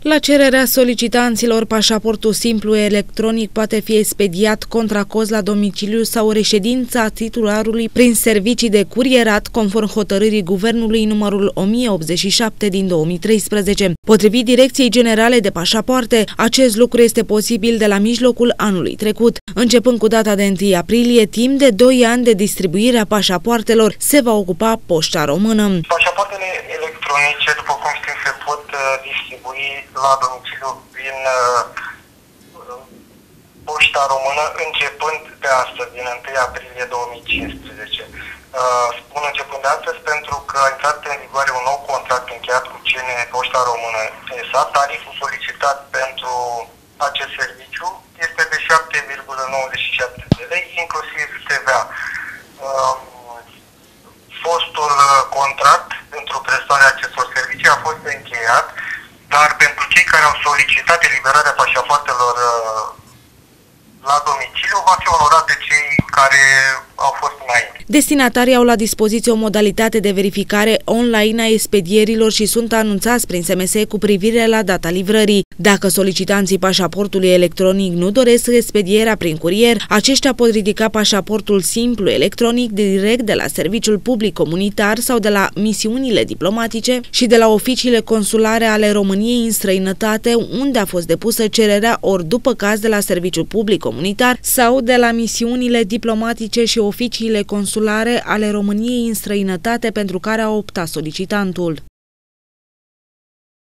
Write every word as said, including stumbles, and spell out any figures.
La cererea solicitanților, pașaportul simplu electronic poate fi expediat contra cost la domiciliu sau reședința titularului prin servicii de curierat, conform hotărârii Guvernului numărul o mie optzeci și șapte din două mii treisprezece. Potrivit Direcției Generale de Pașapoarte, acest lucru este posibil de la mijlocul anului trecut. Începând cu data de întâi aprilie, timp de doi ani de distribuire a pașapoartelor se va ocupa Poșta Română. Pașapoartele electronice, după cum știm, se pot distribui la domiciliu prin Poșta Română, începând de astăzi, din întâi aprilie două mii cincisprezece. Spun începând de astăzi pentru că a intrat în vigoare un nou contract încheiat cu C N Poșta Română S A. Tariful solicitat pentru acest serviciu este de șapte virgulă nouăzeci și șapte de lei, inclusiv T V A. Fostul contract pentru prestarea acestor servicii a fost încheiat, dar pentru cei care au solicitat eliberarea pașapoartelor la domiciliu va fi onorat de cei care au fost înainte. Destinatarii au la dispoziție o modalitate de verificare online a expedierilor și sunt anunțați prin S M S cu privire la data livrării. Dacă solicitanții pașaportului electronic nu doresc expedierea prin curier, aceștia pot ridica pașaportul simplu electronic direct de la Serviciul Public Comunitar sau de la misiunile diplomatice și de la oficiile consulare ale României în străinătate, unde a fost depusă cererea, ori după caz de la Serviciul Public Comunitar sau de la misiunile diplomatice și oficiile consulare ale României în străinătate pentru care a optat solicitantul.